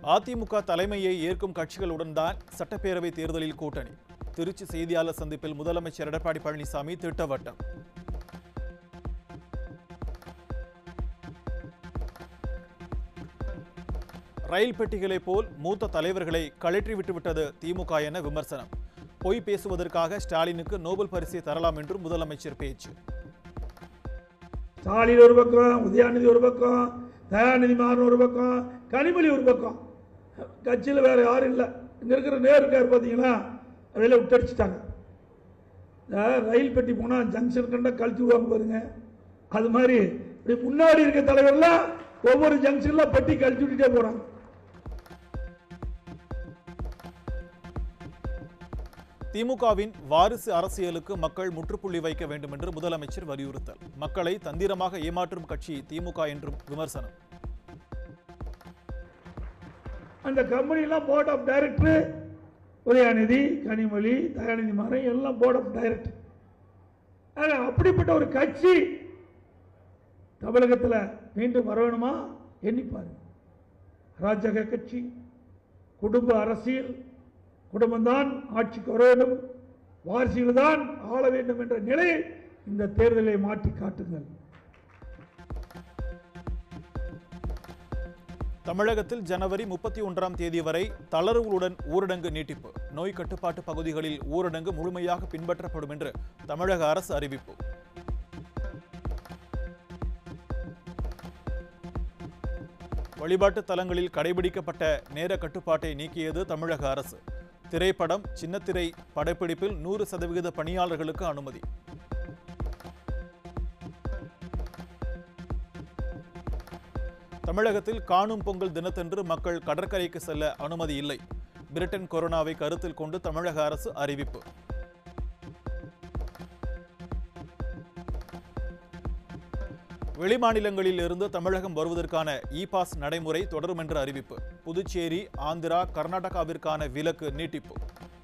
அதிமுக தலைமையை ஏற்கும் கட்சிகளுடன் தான் சட்டப்பேரவை தேர்தலில் கூட்டணி. திருச்சி செய்தியாளர் சந்திப்பில் முதலமைச்சர் எடப்பாடி பழனிசாமி திட்டவட்டம். ரயில் பெட்டிகளை போல் மூத்த தலைவர்களை கழற்றி விட்டுவிட்டது திமுக என விமர்சனம். பொய் பேசுவதற்காக ஸ்டாலினுக்கு நோபல் பரிசை தரலாம் என்று முதலமைச்சர் பேச்சு. ஸ்டாலின் ஒரு பக்கம், உதயாநிதி ஒரு பக்கம், தயாநிதி மாறன் ஒரு பக்கம், கனிமொழி ஒரு பக்கம். கட்சியில் வேற யாரும் இல்லை. இங்க இருக்கிற நேருக்கார் பார்த்தீங்கன்னா அவையில விட்டடிச்சிட்டாங்க. ரயில் பெட்டி போனால் ஜங்ஷன் கண்டா கழிச்சு விடுவாங்க பாருங்க. அது மாதிரி இப்படி முன்னாடி இருக்க தலைவர்லாம் ஒவ்வொரு ஜங்ஷன்ல பெட்டி கழிச்சு விட்டுட்டே போறாங்க. திமுகவின் வாரிசு அரசியலுக்கு மக்கள் முற்றுப்புள்ளி வைக்க வேண்டும் என்று முதலமைச்சர் வலியுறுத்தல். மக்களை தந்திரமாக ஏமாற்றும் கட்சி திமுக என்றும் விமர்சனம். அந்த கம்பெனிலாம் board of director Udhayanidhi, Kanimozhi, Dayanidhi Maran எல்லாம் போர்ட் ஆஃப் டைரக்டர். அப்படிப்பட்ட ஒரு கட்சி தமிழகத்தில் மீண்டும் வர வேணுமா? எண்ணிப்பாரு. ராஜக கட்சி, குடும்ப அரசியல், குடும்பம்தான் ஆட்சிக்கு வர வேண்டும், வாரிசுகள் தான் ஆள வேண்டும் என்ற நிலையை இந்த தேர்தலை மாற்றி காட்டுங்கள். தமிழகத்தில் ஜனவரி 31ஆம் தேதி வரை தளர்வுகளுடன் ஊரடங்கு நீட்டிப்பு. நோய் கட்டுப்பாட்டு பகுதிகளில் ஊரடங்கு முழுமையாக பின்பற்றப்படும் என்று தமிழக அரசு அறிவிப்பு. வழிபாட்டு தலங்களில் கடைபிடிக்கப்பட்ட நேர கட்டுப்பாட்டை நீக்கியது தமிழக அரசு. திரைப்படம், சின்னத்திரை படப்பிடிப்பில் 100% பணியாளர்களுக்கு அனுமதி. தமிழகத்தில் காணும் பொங்கல் தினத்தன்று மக்கள் கடற்கரைக்கு செல்ல அனுமதி இல்லை. பிரிட்டன் கொரோனாவை கருத்தில் கொண்டு தமிழக அரசு அறிவிப்பு. வெளிமாநிலங்களில் இருந்து தமிழகம் வருவதற்கான இ-பாஸ் நடைமுறை தொடரும் என்ற அறிவிப்பு. புதுச்சேரி, ஆந்திரா, கர்நாடகாவிற்கான விலக்கு நீட்டிப்பு.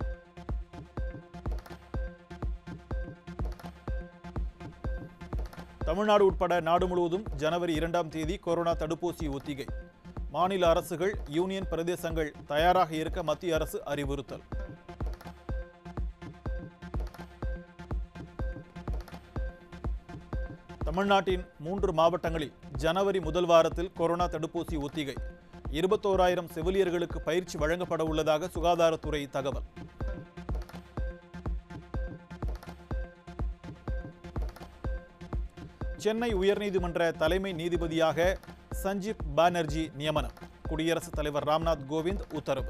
தமிழ்நாடு உட்பட நாடு முழுவதும் ஜனவரி 2ஆம் தேதி கொரோனா தடுப்பூசி ஒத்திகை. மாநில அரசுகள், யூனியன் பிரதேசங்கள் தயாராக இருக்க மத்திய அரசு அறிவுறுத்தல். தமிழ்நாட்டின் 3 மாவட்டங்களில் ஜனவரி முதல் வாரத்தில் கொரோனா தடுப்பூசி ஒத்திகை. 21,000 செவிலியர்களுக்கு பயிற்சி வழங்கப்பட உள்ளதாக சுகாதாரத்துறை தகவல். சென்னை உயர்நீதிமன்ற தலைமை நீதிபதியாக சஞ்சீப் பானர்ஜி நியமனம். குடியரசுத் தலைவர் ராம்நாத் கோவிந்த் உத்தரவு.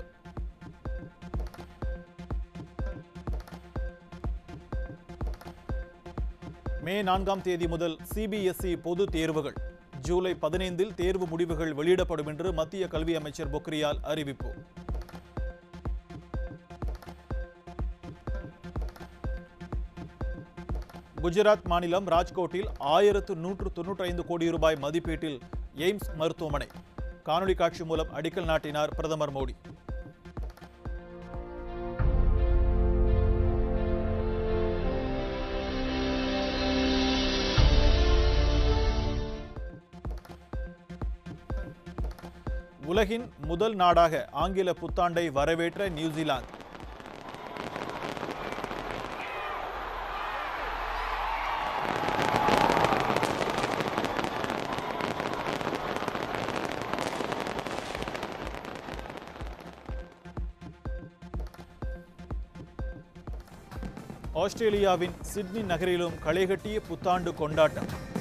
மே 4ஆம் தேதி முதல் சிபிஎஸ்இ பொது தேர்வுகள். ஜூலை 15இல் தேர்வு முடிவுகள் வெளியிடப்படும் என்று மத்திய கல்வி அமைச்சர் பொக்ரியால் அறிவிப்பு. குஜராத் மாநிலம் ராஜ்கோட்டில் 1195 கோடி ரூபாய் மதிப்பீட்டில் எய்ம்ஸ் மருத்துவமனை. காணொலி காட்சி மூலம் அடிக்கல் நாட்டினார் பிரதமர் மோடி. உலகின் முதல் நாடாக ஆங்கில புத்தாண்டை வரவேற்ற நியூசிலாந்து. ஆஸ்திரேலியாவின் சிட்னி நகரிலும் களைகட்டிய புத்தாண்டு கொண்டாட்டம்.